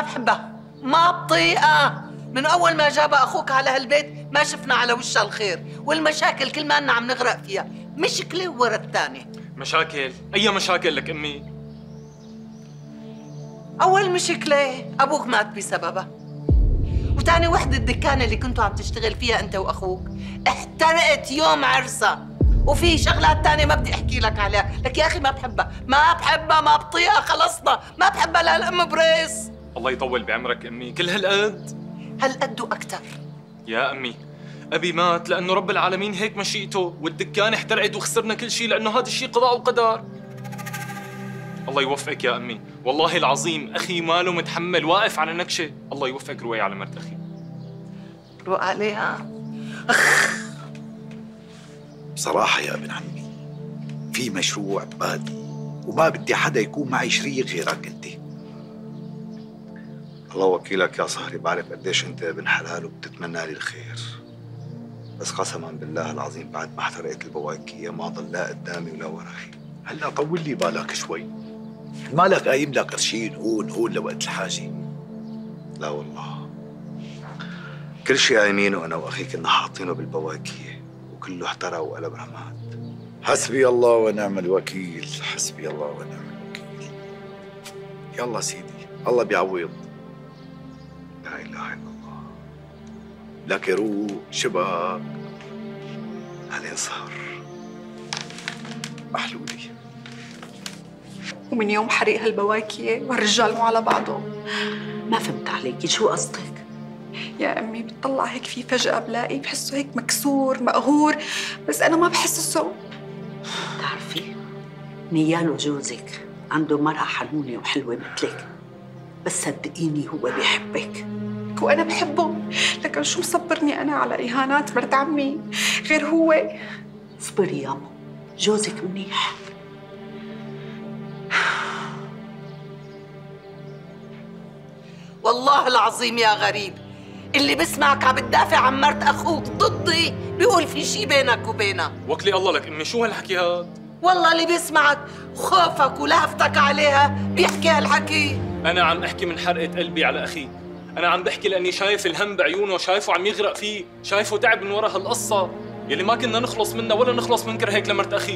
ما بحبها، ما بطيقها. من أول ما جاب أخوك على هالبيت ما شفنا على وشها الخير، والمشاكل كل ما أننا عم نغرق فيها، مشكلة ورا الثانية. مشاكل؟ أي مشاكل لك أمي؟ أول مشكلة أبوك مات بسببها، وتاني وحدة الدكانة اللي كنتوا عم تشتغل فيها أنت وأخوك احترقت يوم عرسها، وفي شغلات تانية ما بدي أحكي لك عليها. لك يا أخي ما بحبها، ما بحبها، ما بطيقها، خلصنا، ما بحبها للأم بريس. الله يطول بعمرك أمي، كل هالقد؟ هالقد وأكتر. يا أمي، أبي مات لأنه رب العالمين هيك مشيئته، والدكان احترقت وخسرنا كل شيء لأنه هذا الشيء قضاء وقدر. الله يوفقك يا أمي، والله العظيم أخي ماله متحمل، واقف على نكشة. الله يوفقك، روقي على مرت أخي. روق عليها. بصراحة يا ابن عمي، في مشروع ببالي وما بدي حدا يكون معي شريك غيرك انت. الله وكيلك يا صهري، بعرف قديش انت ابن حلال وبتتمنى لي الخير، بس قسما بالله العظيم بعد ما احترقت البواكية ما ضل لا قدامي ولا وراي. هلا طول لي بالك شوي، مالك قايم لك قرشين هون لوقت الحاجة؟ لا والله، كل شيء قايمينه انا واخي كنا حاطينه بالبواكية وكله احترق وقلب رماد. حسبي الله ونعم الوكيل، حسبي الله ونعم الوكيل. يلا سيدي، الله بيعوض. لا اله الا الله. لك روق شبك هلين صار محلولي. ومن يوم حريق هالبواكية والرجال مو على بعضهم. ما فهمت عليكي، شو قصدك؟ يا أمي بتطلع هيك فيه فجأة بلاقي بحسه هيك مكسور مقهور، بس أنا ما بحسه. بتعرفي نيال وجوزك عنده مرأة حنونة وحلوة مثلك، بس صدقيني هو بيحبك. وأنا بحبه، لكن شو مصبرني أنا على إهانات مرت عمي غير هو؟ اصبري يا مو، جوزك منيح. والله العظيم يا غريب، اللي بسمعك عم بتدافع عن مرت أخوك ضدي بيقول في شي بينك وبينها. وكلي الله لك أمي، شو هالحكي هاد؟ والله اللي بيسمعك خوفك ولهفتك عليها بيحكي هالحكي. أنا عم أحكي من حرقة قلبي على أخي، أنا عم بحكي لأني شايف الهم بعيونه، شايفه عم يغرق فيه، شايفه تعب من ورا هالقصة يلي ما كنا نخلص منها ولا نخلص من كرهك لمرت أخي.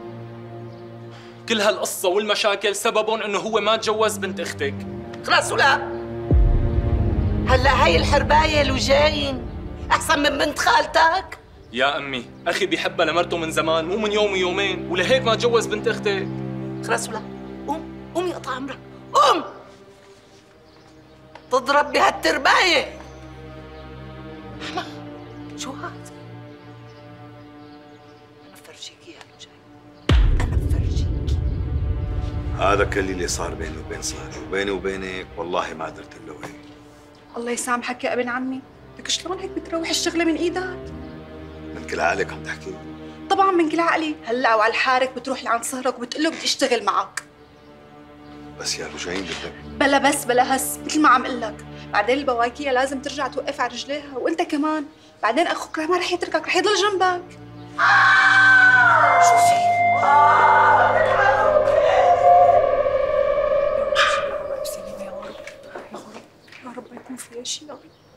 كل هالقصة والمشاكل سببهم إنه هو ما تجوز بنت أختك. خلاص ولا هلا هاي الحرباية لوجاين أحسن من بنت خالتك؟ يا أمي، أخي بيحبها لمرته من زمان، مو من يوم ويومين، ولهيك ما تجوز بنت أختك. خلاص ولا قوم يقطع عمرك، قوم تضرب بهالترباية. شو هاد؟ أنا بفرجيك يا لوجاين، أنا بفرجيك. هذا كل اللي صار بيني وبين صهري، وبيني وبينك والله ما قدرت اللوي. الله يسامحك يا ابن عمي، لك شلون هيك بتروح الشغلة من إيدك؟ من كل عقلك عم تحكي؟ طبعا من كل عقلي. هلا وعلى الحارك بتروح لعند صهرك وبتقول له بدي اشتغل معك. بس يا لوجاين بدك بلا بس بلا هس، مثل ما عم قل لك، بعدين البواكية لازم ترجع توقف على رجليها، وانت كمان، بعدين اخوك ما رح يتركك، رح يضل جنبك. شو في؟ يا رب ما يكون فيها شيء.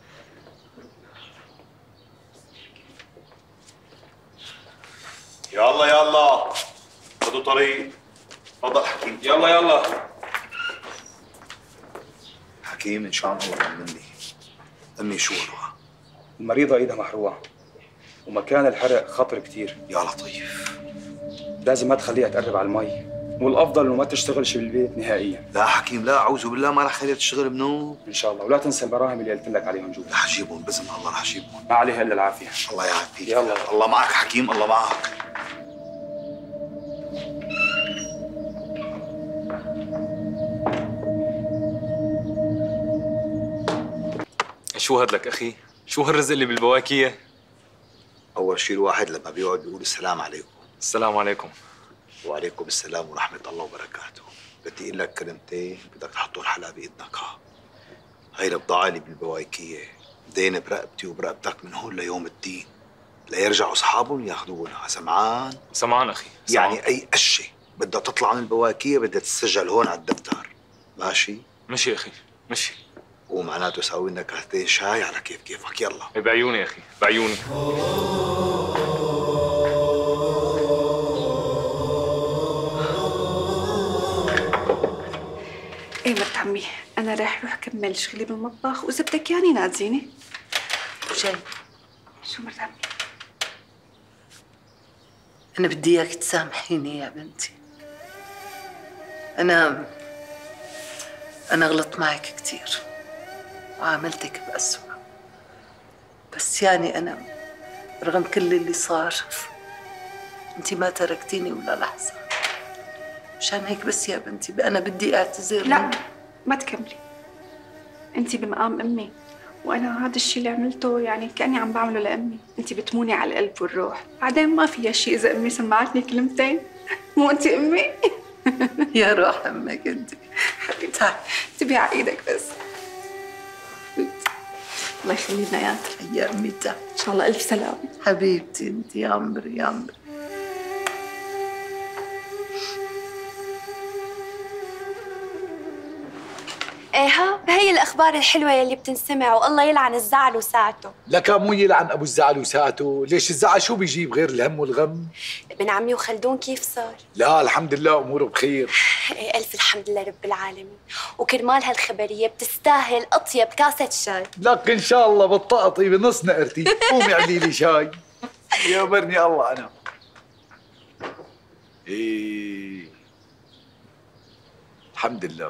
يلا يلا خذوا طريق. تفضل حكيم. يلا يلا. حكيم ان شاء الله طمني، امي شو وضعها؟ المريضة ايدها محروقة ومكان الحرق خطر كتير. يا لطيف، لازم ما تخليها تقرب على المي، والافضل انه ما تشتغلش بالبيت نهائيا. لا حكيم لا، اعوذ بالله، ما رح خليها تشتغل بنوم ان شاء الله، ولا تنسى البراهم اللي قلت لك عليهم جوا. رح اجيبهم باذن الله، رح اجيبهم. ما عليها الا العافية. الله يعافيك. يلا. الله معك حكيم، الله معك. شو هاد لك أخي؟ شو هالرزق اللي بالبواكية؟ اول شيء الواحد لما بيقعد بيقول السلام عليكم. السلام عليكم. وعليكم السلام ورحمه الله وبركاته. بدي اقول لك كلمتين بدك تحطوا الحلا بايدك. هاي البضاعه اللي بالبواكية دين برقبتي وبرقبتك من هون ليوم الدين، ليرجعوا اصحابهم ياخذونها. سمعان؟ سمعان أخي، سمعان. يعني اي قشه بدها تطلع من البواكية بدها تسجل هون على الدفتر. ماشي؟ مشي أخي، مشي. ومعناته سوي لنا كاستين شاي على كيف كيفك. يلا. بعيوني يا اخي، بعيوني. ايه مرت عمي، انا راح اروح اكمل شغلي بالمطبخ، واذا بدك ياني ناديني. شاي. شو مرت عمي؟ أنا بدي إياك تسامحيني يا بنتي. أنا غلطت معك كتير وعاملتك بأسوأ، بس يعني أنا رغم كل اللي صار أنتي ما تركتيني ولا لحظة. مشان هيك بس يا بنتي أنا بدي أعتذر. لا ما تكملي، أنتي بمقام أمي، وأنا هذا الشيء اللي عملته يعني كأني عم بعمله لأمي. أنتي بتموني على القلب والروح، بعدين ما فيها شيء إذا أمي سمعتني كلمتين. مو أنتي أمي؟ يا روح أمك أنت حبيبتي، تبي على إيدك بس. الله يخلي لنا إياك يا أمي. تعال إن شاء الله. ألف سلامة حبيبتي أنت يا عمري يا عمري. ايه هي الاخبار الحلوه يلي بتنسمع، والله يلعن الزعل وساعته. لك مو يلعن ابو الزعل وساعته، ليش الزعل شو بيجيب غير الهم والغم؟ ابن عمي وخلدون كيف صار؟ لا الحمد لله اموره بخير. ايه الف الحمد لله رب العالمين، وكرمال هالخبريه بتستاهل اطيب كاسه شاي. لك ان شاء الله بتطقطي بنص نقرتي. قومي اعملي لي شاي. يا برني الله. انا ايه الحمد لله.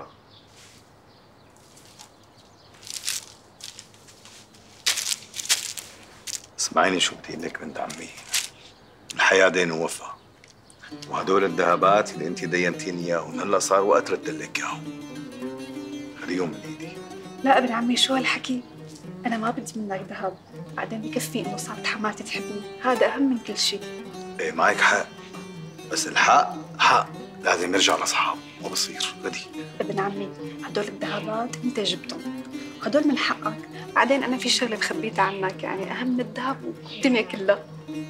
اسمعيني شو بدي لك بنت عمي، الحياة دين ووفا، وهدول الذهبات اللي انت دينتيني اياهم هلا صار وقت رد لك اياهم. خليهم من ايدي. لا ابن عمي شو هالحكي؟ أنا ما بدي منك ذهب، بعدين بكفي إنه صارت حماتي تحبني، هذا أهم من كل شيء. ايه معك حق، بس الحق حق لازم يرجع لاصحابه، ما بصير بدي. ابن عمي هدول الذهبات أنت جبتهم، هدول من حقك، بعدين أنا في شغلة مخبيتها عنك يعني أهم من الذهب والدنيا كلها.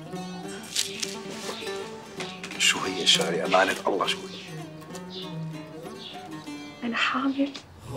شو هي الشغلة؟ أمانة الله شو هي؟ أنا حامل.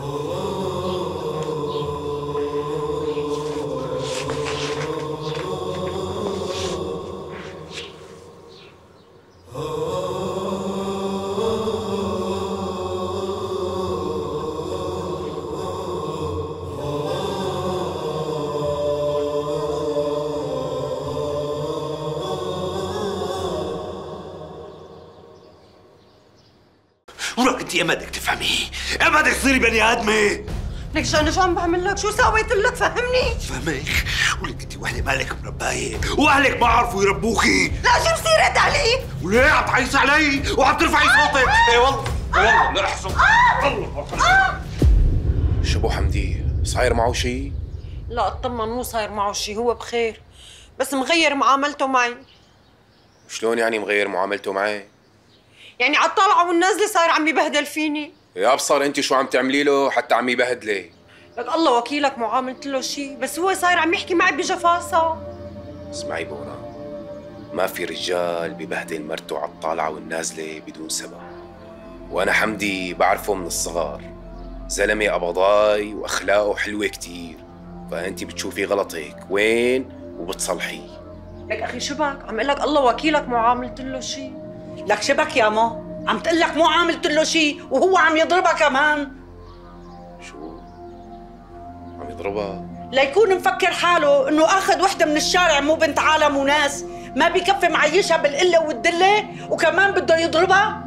ولك انت يا ما بدك تفهمي، يا ما بدك تصيري بني ادمه. ليش انا شو عم بعمل لك؟ شو سويت لك؟ فهمني. فهمك؟ ولك انت وحده مالك مربايه، واهلك ما عرفوا يربوكي. لا شو بصير علي؟ وليه عم تعيسي علي وعم ترفعي صوتك؟ ايه والله والله لا احسن. الله شو حمدي صاير معه شيء؟ لا اطمن مو صاير معه شيء، هو بخير، بس مغير معاملته معي. شلون يعني مغير معاملته معي؟ يعني على الطالعه والنازله صاير عم يبهدل فيني. يا ابصر انت شو عم تعملي له حتى عم يبهدلك؟ لك الله وكيلك مو عاملت له شيء، بس هو صاير عم يحكي معي بجفاصه. اسمعي بونا، ما في رجال ببهدل مرته على الطالعه والنازله بدون سبب، وانا حمدي بعرفه من الصغار، زلمه قبضاي واخلاقه حلوه كتير، فانت بتشوفي غلطك وين وبتصلحيه. لك اخي شبك عم اقول لك الله وكيلك مو عاملت له شيء. لك شبك يا مو، عم تقول لك مو عاملت له شيء وهو عم يضربها كمان. شو؟ عم يضربها؟ ليكون مفكر حاله انه اخذ وحده من الشارع مو بنت عالم وناس، ما بكفي معيشها بالقله والدله وكمان بده يضربها.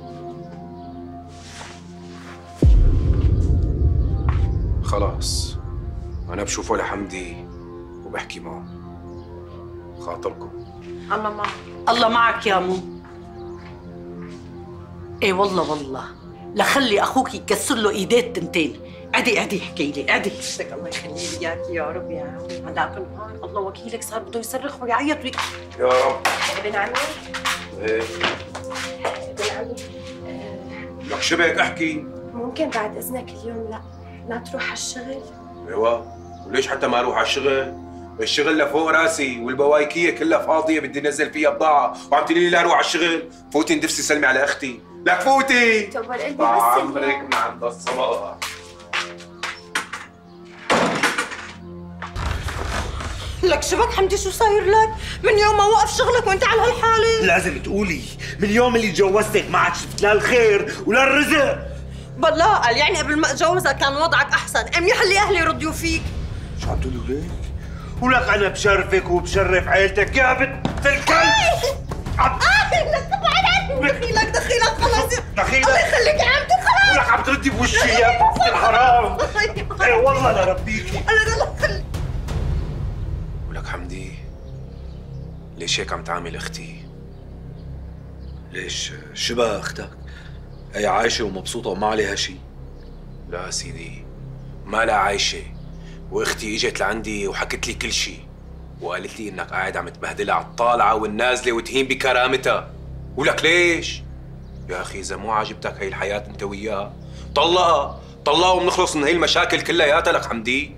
خلاص انا بشوفه لحمدي وبحكي معه، خاطركم. الله معك. الله معك يا مو. ايه والله لخلي اخوك يكسر له ايديه التنتين. عدي احكي لي عدي. لك الله يخلي لي اياك يا رب يا عمي. هذاك النهار الله وكيلك صار بده يصرخ ويعيط يا رب. ابن عمي. ايه ابن عمي. لك شبك احكي. ممكن بعد اذنك اليوم لا تروح على الشغل؟ ايوه، وليش حتى ما اروح على الشغل؟ الشغل لفوق راسي والبوايكيه كلها فاضيه بدي انزل فيها بضاعه، وعم تقولي لي لا اروح على الشغل. فوتي ندفسي سلمي على اختي. لك فوتي. تقبل قلبي بس عمرك من عند الصباح. لك شبك حمدي شو صاير لك؟ من يوم ما وقف شغلك وانت على هالحالة؟ لازم تقولي من يوم اللي تجوزتك ما عاد شفت لا الخير ولا الرزق. بالله قال يعني قبل ما اتجوزك كان وضعك احسن، منيح اللي اهلي رضيوا فيك. شو عم تقولوا ليك؟ ولك انا بشرفك وبشرف عيلتك يا بنت الكلب. لك ابعد عني. دخيلك خلص. دخيلك الله يخليك يا عمتي خلص. ولك عم تردي بوشي يا بنت الحرام. اي والله لا ربيكي. ولك حمدي ليش هيك عم تعامل اختي؟ ليش شبه اختك؟ هي عايشة ومبسوطة وما عليها شيء. لا سيدي ما لا عايشة، واختي اجت لعندي وحكت لي كل شيء، وقالت لي انك قاعد عم تبهدلها على الطالعة والنازلة وتهين بكرامتها. ولك ليش؟ يا اخي اذا مو عاجبتك هي الحياة انت وياها طلقها وبنخلص من هي المشاكل كلياتها. لك حمدي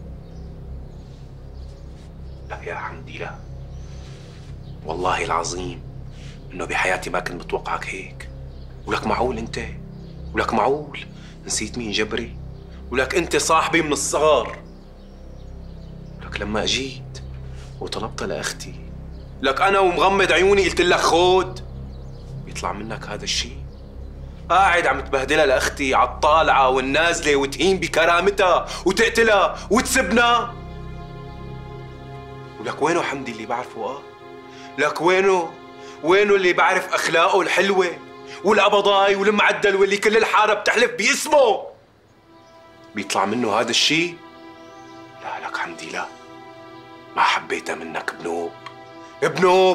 لا يا حمدي لا، والله العظيم انه بحياتي ما كنت متوقعك هيك. ولك معقول انت؟ ولك معقول نسيت مين جبري؟ ولك انت صاحبي من الصغر. لك لما اجيت وطلبتها لاختي، لك انا ومغمض عيوني قلت لك خود، بيطلع منك هذا الشيء؟ قاعد عم تبهدلها لاختي على الطالعه والنازله وتهين بكرامتها وتقتلها وتسبنا. ولك وينه حمدي اللي بعرفه؟ لك وينه اللي بعرف اخلاقه الحلوه والقبضاي والمعدل واللي كل الحاره بتحلف باسمه؟ بيطلع منه هذا الشيء؟ لا لك حمدي لا، ما حبيتها منك بنوب.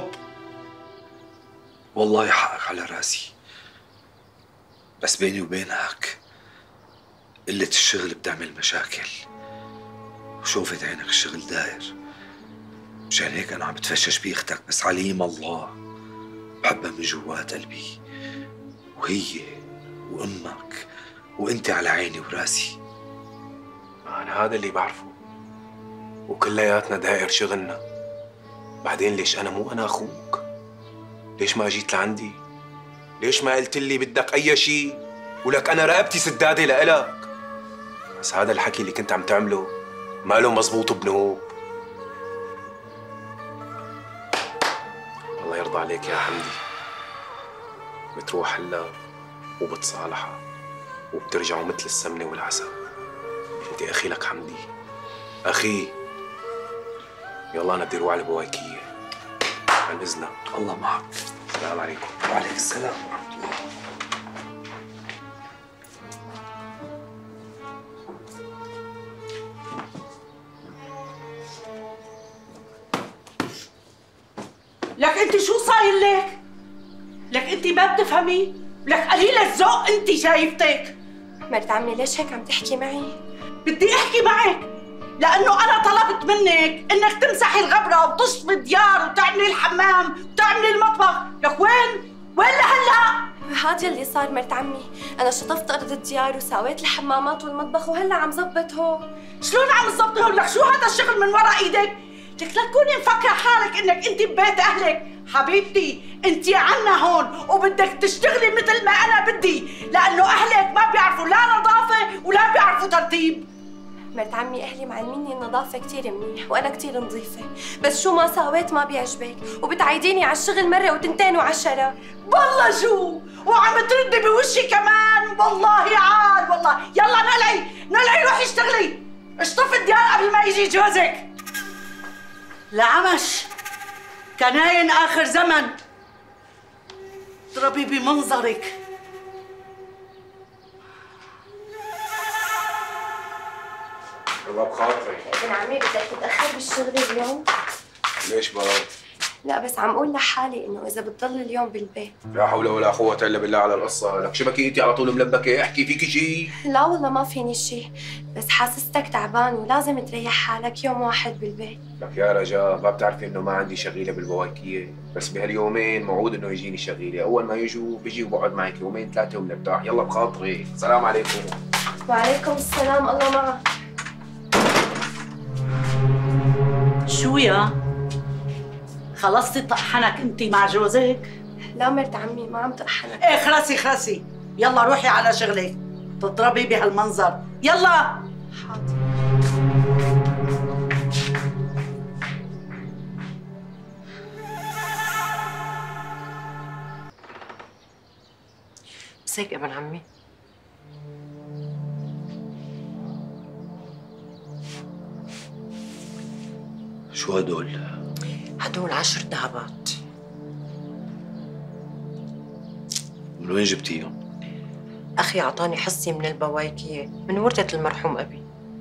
والله حقك على راسي، بس بيني وبينك قلة الشغل بتعمل مشاكل، وشوفت عينك الشغل داير، مشان هيك أنا عم بتفشش بأختك. بس عليم الله بحبها من جوات قلبي، وهي وأمك وأنت على عيني وراسي. أنا هذا اللي بعرفه، وكلياتنا داير شغلنا. بعدين ليش مو أنا أخوك؟ ليش ما جيت لعندي؟ ليش ما قلت لي بدك أي شيء؟ ولك أنا رقبتي سدادة لإلك. بس هذا الحكي اللي كنت عم تعمله ما له مزبوط بنوب. الله يرضى عليك يا حمدي، بتروح هلا وبتصالحها وبترجعوا مثل السمنة والعسل. انت أخي لك حمدي، أخي. يلا أنا بدي أروح على بوايكية. عن إذنك. الله معك. السلام عليكم. وعليكم السلام ورحمة الله. لك انت شو صاير لك؟ لك انت ما بتفهمي؟ لك قليل الذوق انت شايفتك. مرت عمي ليش هيك عم تحكي معي؟ بدي احكي معك لانه انا طلبت منك انك تمسحي الغبره وتشطبي الديار وتعملي الحمام وتعملي المطبخ. لك وين لهلا؟ هذا اللي صار مرت عمي، انا شطفت ارض الديار وسويت الحمامات والمطبخ وهلا عم زبط هون. شلون عم تزبطي هون؟ لك شو هذا الشغل من ورا ايدك؟ لك لا تكوني مفكره حالك انك انت ببيت اهلك. حبيبتي انت عنا هون وبدك تشتغلي مثل ما انا بدي، لانه اهلك ما بيعرفوا لا نظافه ولا بيعرفوا ترتيب. مرت عمي اهلي معلميني النظافه كثير منيح وانا كثير نظيفه، بس شو ما سويت ما بيعجبك وبتعيديني على الشغل مره وتنتين وعشرة. والله شو وعم تردي بوشي كمان. والله عاد والله. يلا نلعي روحي اشتغلي، اشطفي الديار قبل ما يجي جوزك. لعمش كناين آخر زمن. اضربي بمنظرك. الله بخاطري. ابن عمي بدك تتأخر بالشغل اليوم؟ ليش بقى؟ لا بس عم اقول لحالي انه اذا بتضل اليوم بالبيت. لا حول ولا قوة الا بالله على القصة. لك شبكي انت على طول ملبكة، احكي فيكي شيء؟ لا والله ما فيني شيء، بس حاسستك تعبان ولازم تريح حالك يوم واحد بالبيت. لك يا رجاء ما بتعرفي انه ما عندي شغيلة بالبواكية، بس بهاليومين موعود انه يجيني شغيلة، اول ما يجوا بيجي وبقعد معك يومين ثلاثة وبنرتاح. يلا بخاطري. السلام عليكم. وعليكم السلام. الله معك. شو يا؟ خلصتي طحنك انت مع جوزك؟ لا مرت عمي ما عم طحنك. ايه خلصي. يلا روحي على شغلك، تضربي بهالمنظر. يلا. حاضر. بس هيك ابن عمي. شو هدول؟ هدول 10 ذهبات. من وين جبتيهم؟ أخي أعطاني حصي من البوايكية من ورثة المرحوم أبي.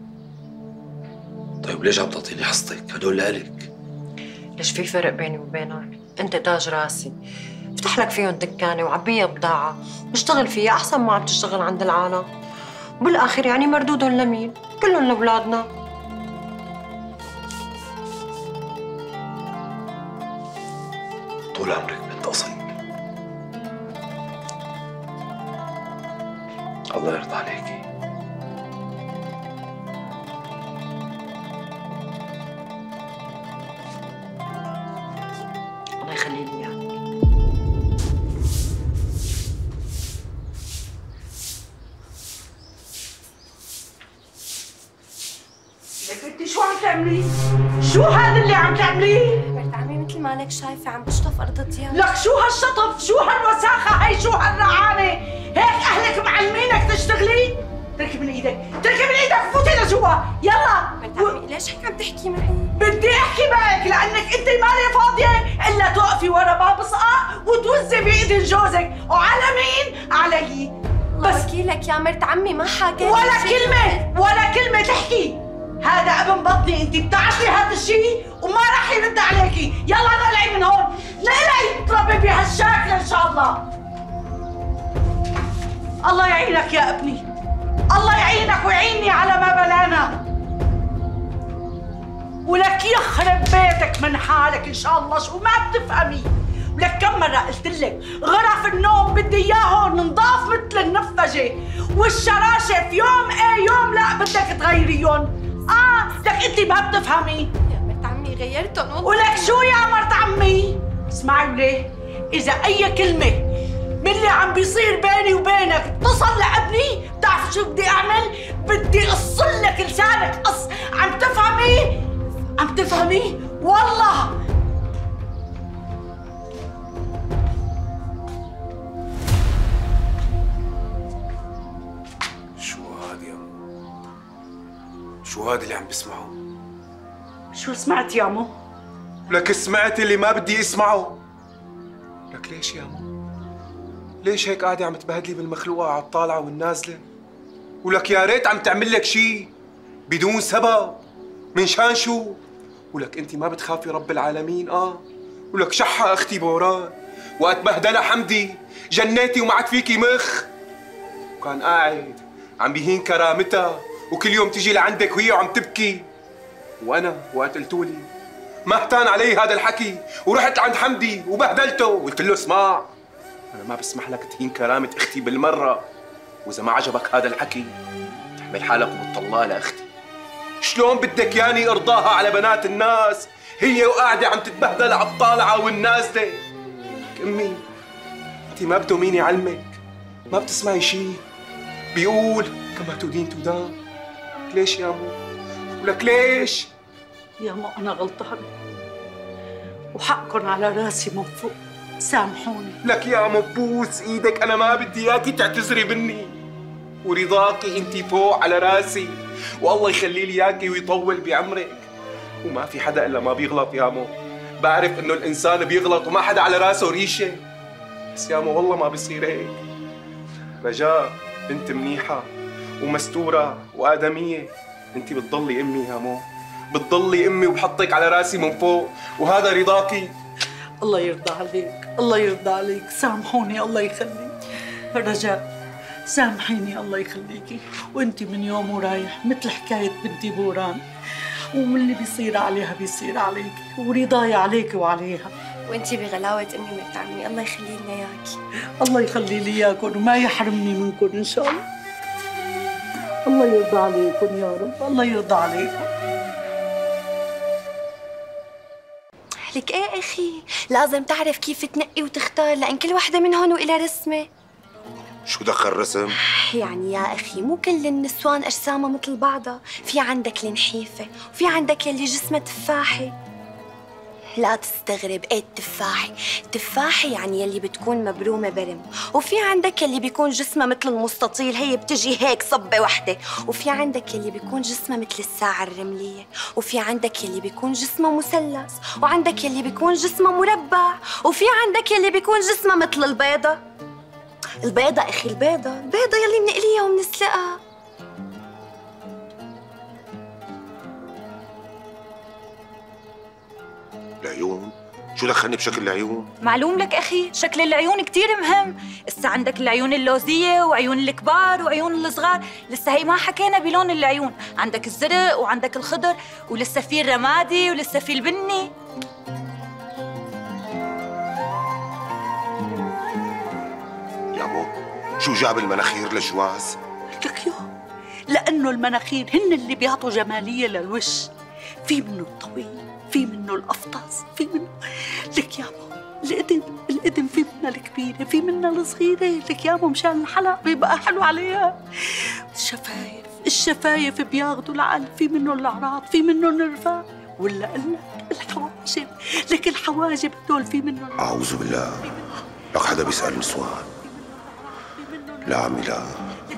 طيب ليش عم تعطيني حصتك؟ هدول لإلك. ليش في فرق بيني وبينك؟ أنت تاج راسي، افتح لك فيهم دكانة وعبيها بضاعة واشتغل فيها أحسن ما عم تشتغل عند العالم. وبالآخر يعني مردودهم لمين؟ كلهم لأولادنا. طول عمرك بنت أصيل. الله يرضى عليكي. الله يخلي لي اياك. لك انت شو عم تعملي؟ شو هذا اللي عم تعمليه؟ مرت عمي مثل ما لك شايفه عم بشطف ارض الديار. لك شو هالشطف؟ شو هالوساخه هي؟ شو هالرعانه؟ هيك اهلك معلمينك تشتغلي؟ تركي من ايدك، تركي من ايدك وفوتي لجوا، يلا. مرت عمي ليش هيك عم تحكي معي؟ بدي احكي معك لانك انت مالي فاضيه الا توقفي ورا باب صقع وتوزي بايد جوزك، وعلى مين؟ علي. بس وكيلك يا مرت عمي ما حاجات ولا كلمه ولا كلمه تحكي. هذا ابن بطني، انت بتعرفي هذا الشيء وما راح يرد عليكي. يلا نقلعي من هون، نقلعي تربي بهالشكل ان شاء الله. الله يعينك يا ابني، الله يعينك ويعيني على ما بلانا. ولك يخرب بيتك من حالك ان شاء الله. شو ما بتفهمي؟ ولك كم مرة قلت لك غرف النوم بدي اياهم نضاف مثل النفجة، والشراشف يوم ايه يوم لا بدك تغيريهم. لك انت ما بتفهمي. يا مرت عمي غيرتهم والله. ولك شو يا مرت عمي؟ اسمعي وليه، اذا اي كلمة من اللي عم بيصير بيني وبينك تصل لابني، بتعرف شو بدي اعمل؟ بدي اقص لك لسانك قص. عم تفهمي؟ عم تفهمي؟ والله شو هاد اللي عم بسمعه؟ شو سمعت يا مو؟ لك سمعت اللي ما بدي اسمعه. لك ليش يا مو؟ ليش هيك قاعدة عم تبهدلي بالمخلوقة على الطالعة والنازلة؟ ولك يا ريت عم تعمل لك شيء بدون سبب. من شان شو؟ ولك انت ما بتخافي رب العالمين؟ ولك شحة اختي بوران وقت بهدلها حمدي جنيتي وما عاد فيكي مخ، وكان قاعد عم بيهين كرامتها وكل يوم تيجي لعندك وهي وعم تبكي. وانا وقت قلتولي ما اهتان علي هذا الحكي ورحت لعند حمدي وبهدلته وقلت له اسمع، انا ما بسمح لك تهين كرامة اختي بالمرة، واذا ما عجبك هذا الحكي تحمل حالك وبتطلقها لاختي. شلون بدك ياني ارضاها على بنات الناس هي وقاعدة عم تتبهدل على الطالعة والنازلة؟ لك امي انت ما بتؤميني علمك، ما بتسمعي شيء بيقول كما تدين تدان. ليش يا مو؟ ولك ليش؟ يا مو أنا غلطانة وحقكم على راسي من فوق، سامحوني. لك يا مو بوس ايدك، أنا ما بدي إياكي تعتذري مني، ورضاكي أنت فوق على راسي، والله يخلي لي إياكي ويطول بعمرك. وما في حدا إلا ما بيغلط يا مو، بعرف إنه الإنسان بيغلط وما حدا على راسه ريشة، بس يا مو والله ما بصير هيك. رجاء بنت منيحة ومستورة وآدمية، انت بتضلي امي يا مو، بتضلي امي وبحطك على راسي من فوق، وهذا رضاكي. الله يرضى عليك، الله يرضى عليك. سامحوني الله يخليك. رجاء سامحيني الله يخليكي. وانت من يوم ورايح مثل حكاية بنتي بوران، ومن اللي بيصير عليها بيصير عليكي، ورضاي عليكي وعليها. وانتي بغلاوة امي مرت عمي، الله يخلي لنا اياكي. الله يخلي لي اياكم وما يحرمني منكم ان شاء الله. الله يرضى عليكم يا رب، الله يرضى عليكم. لك ايه اخي، لازم تعرف كيف تنقي وتختار، لان كل وحده منهم وإلها رسمه. شو دخل رسم؟ يعني يا اخي مو كل النسوان اجسامها مثل بعضها، في عندك النحيفه وفي عندك يلي جسمها تفاحي. لا تستغرب، ايه التفاحي يعني يلي بتكون مبرومة برم، وفي عندك يلي بيكون جسمها مثل المستطيل، هي بتجي هيك صبة وحدة، وفي عندك يلي بيكون جسمها مثل الساعة الرملية، وفي عندك يلي بيكون جسمها مثلث، وعندك يلي بيكون جسمها مربع، وفي عندك يلي بيكون جسمها مثل البيضة. البيضة أخي، البيضة يلي بنقليها وبنسلقها. العيون؟ شو دخلني بشكل العيون؟ معلوم لك أخي، شكل العيون كتير مهم. لسه عندك العيون اللوزية وعيون الكبار وعيون الصغار، لسه هي ما حكينا بلون العيون، عندك الزرق وعندك الخضر، ولسه في الرمادي ولسه في البني. يابو شو جاب المناخير للجواز؟ لك يا لأنه المناخير هن اللي بيعطوا جمالية للوش. في منه الطويل، في منه الأفطس، في منه لك يابا الإذن في منها الكبيرة، في منها الصغيرة. لك يابا مشان الحلق بيبقى حلو عليها. الشفايف بياخدوا العقل، في منه الأعراض، في منه الرفاق، ولا قلنا الحواجب. لك الحواجب هدول في منه. أعوذ بالله، لك حدا بيسأل نسوان؟ لا عمي لا،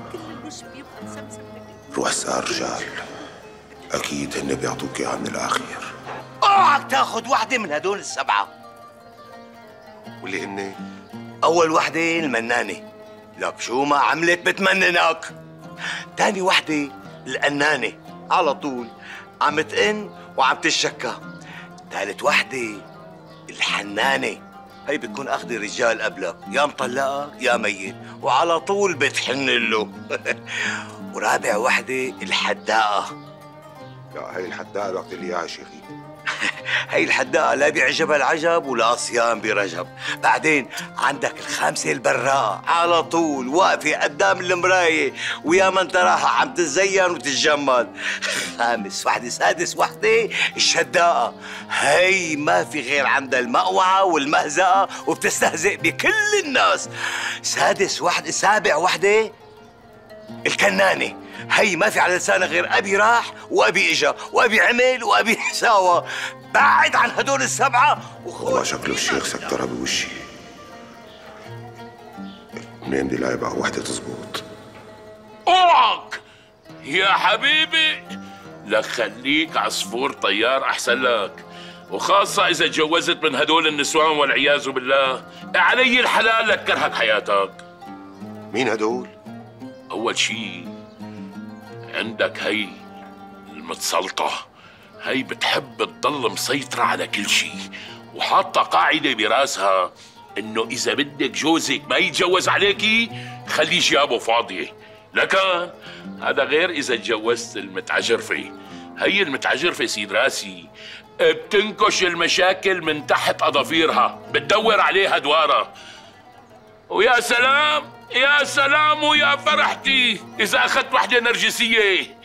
روح اسأل رجال، أكيد هن بيعطوك إياها من الآخر. اوعك تاخد وحدة من هدول السبعة. واللي هن؟ أول وحدة المنانة، لك شو ما عملت بتمننك. تاني وحدة القنانة، على طول عم تقن وعم تشكى. ثالث وحدة الحنانة، هي بتكون أخذ رجال قبلك، يا مطلقة يا ميت، وعلى طول بتحن له. ورابع وحدة الحداقة. لا هي الحداقة اللي وقت اللي يا شيخي. هي الحداقة لا بيعجبها العجب ولا صيام برجب. بعدين عندك الخامسة البراءة، على طول واقفة قدام المراية ويا من تراها عم تتزين وتتجمل. خامس وحدة سادس وحدة الشداقة، هي ما في غير عندها المقوعة والمهزقة وبتستهزئ بكل الناس. سابع وحدة الكنانة، هي ما في على لسانها غير أبي راح وأبي إجا وأبي عمل وأبي ساوى. بعد عن هدول السبعة والله شكله الشيخ سكرها بوشي. منين بدي لاقي بقى وحدة تزبط؟ اوعك يا حبيبي، لك خليك عصفور طيار أحسن لك، وخاصة إذا تجوزت من هدول النسوان والعياذ بالله. علي الحلال لك كرهك حياتك. مين هدول؟ أول شي عندك هي المتسلطة، هي بتحب تضل مسيطرة على كل شي، وحاطة قاعدة براسها إنه إذا بدك جوزك ما يتجوز عليكي خلي جيابه فاضية. لكن هذا غير إذا تجوزت المتعجرفة. هي المتعجرفة سيد راسي بتنكش المشاكل من تحت أظافيرها، بتدور عليها دوارة. ويا سلام يا سلام ويا فرحتي إذا أخذت وحدة نرجسية.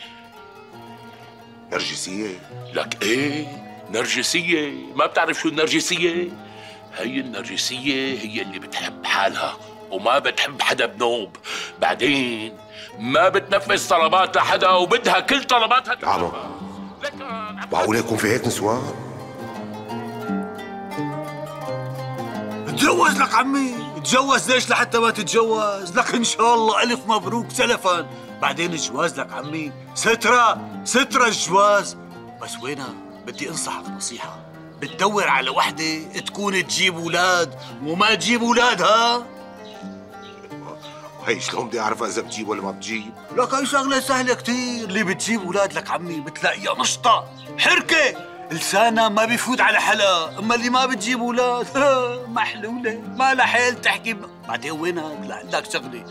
نرجسية؟ لك إيه نرجسية، ما بتعرف شو النرجسية؟ هي النرجسية هي اللي بتحب حالها وما بتحب حدا بنوب، بعدين ما بتنفذ طلبات لحدا وبدها كل طلباتها. يا عمو معقول يكون في هيك نسوان؟ تجوز لك عمي، تجوز. ليش لحتى ما تتجوز؟ لك ان شاء الله الف مبروك سلفا. بعدين الجواز لك عمي سترة الجواز. بس وينها؟ بدي انصحك نصيحة، بتدور على وحدة تكون تجيب اولاد وما تجيب اولاد. ها؟ وهي شلون بدي اعرف اذا بتجيب ولا ما بتجيب؟ لك هي شغلة سهلة كتير. اللي بتجيب اولاد لك عمي بتلاقيها نشطة حركة، لسانها ما بيفوت على حلا. اما اللي ما بتجيب اولاد محلولة ما لها حيل تحكي. بعدين وينك؟ لعندك شغلة،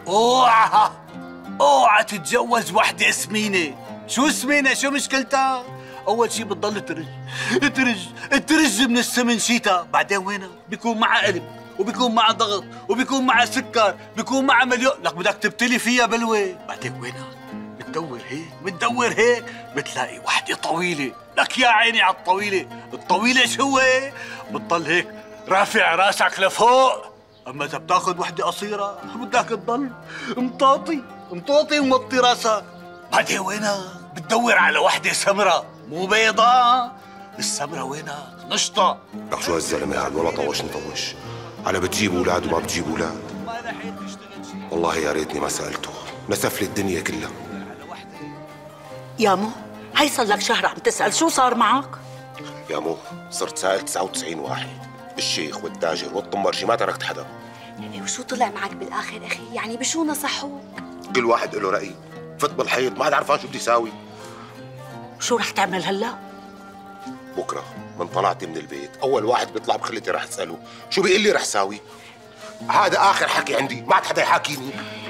اوعى تتجوز وحدة سمينة. شو سمينة؟ شو مشكلتها؟ أول شي بتضل ترج من السمن شيتا. بعدين وينها؟ بيكون معها قلب وبيكون معها ضغط وبيكون معها سكر، بيكون معها مليون. لك بدك تبتلي فيها بلوى. بعدين وينها؟ بتدور هيك بتلاقي وحدة طويلة. لك يا عيني على الطويلة شو هي؟ بتضل هيك رافع راسك لفوق. أما إذا بتاخذ وحدة قصيرة بدك تضل مطاطي ومطي راسك. بعدين وينها؟ بتدور على وحدة سمرة مو بيضاء. السمرة وينك؟ نشطة. لك شو هالزلمه هاد ولا طوشني طوش. على بتجيب اولاد وما بتجيب اولاد. والله يا ريتني ما سالته، نسف لي الدنيا كلها. يا مو هي صار لك شهر عم تسأل شو صار معك؟ يا مو صرت سائل 99 واحد، الشيخ والتاجر والطمرجي ما تركت حدا. وشو طلع معك بالاخر اخي؟ يعني بشو نصحوك؟ كل واحد له راي، فت بالحيط ما عاد عرفان شو بدي ساوي. شو رح تعمل هلا؟ بكره من طلعتي من البيت اول واحد بيطلع بخلتي رح اساله شو بيقول لي رح ساوي. هذا اخر حكي عندي، ما عاد حدا يحاكيني.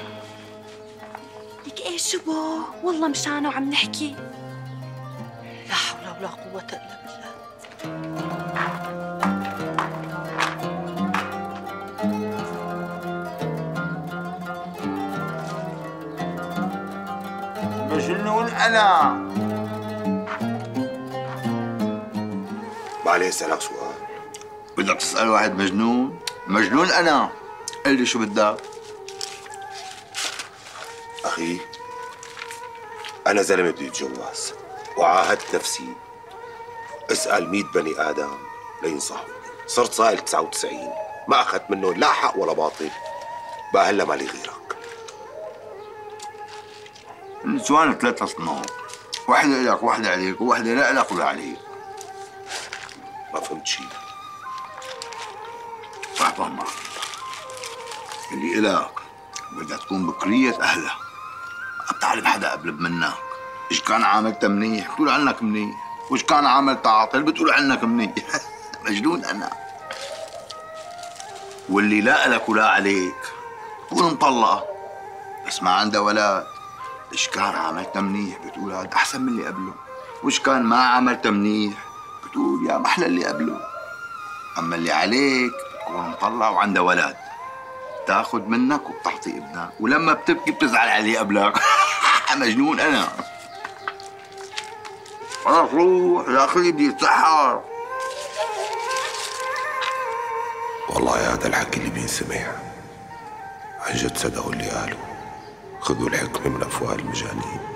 لك ايه شبو؟ والله مشانه عم نحكي. لا حول ولا قوة الا بالله. مجنون انا. معلش اسالك سؤال. بدك تسأل واحد مجنون؟ مجنون انا. قل لي شو بدك؟ اخي انا زلمه بدي اتجوز وعاهدت نفسي اسال 100 بني ادم لينصحوا. صرت سائل 99 ما اخذت منه لا حق ولا باطل. بقى هلا مالي غيرك. النسوان 3 اصناف، واحدة لك واحدة عليك وواحدة لا لك ولا عليك. ما فهمت شيء. صح فهمك. اللي إلك بدها تكون بكرية أهلها، ما بتعرف حدا قبل منك. إيش كان عاملتها منيح بتقول عنك منيح، وإيش كان عاملتها عاطل بتقول عنك منيح. مجنون أنا. واللي لا لك ولا عليك تكون مطلقة بس ما عندها ولاد. إيش كان عاملتها منيح بتقول هذا أحسن من اللي قبله، وإيش كان ما عملتها منيح بتقول يا محلى اللي قبله. أما اللي عليك بتكون مطلع وعندها ولد، تاخذ منك وبتعطي ابنك، ولما بتبكي بتزعل على اللي قبلك. مجنون أنا. خلاص روح يا أخي بدي يتسحر. والله هذا الحكي اللي بينسمع عن جد صدقوا اللي قالوا. خذوا الحكمة من أفواه المجانين.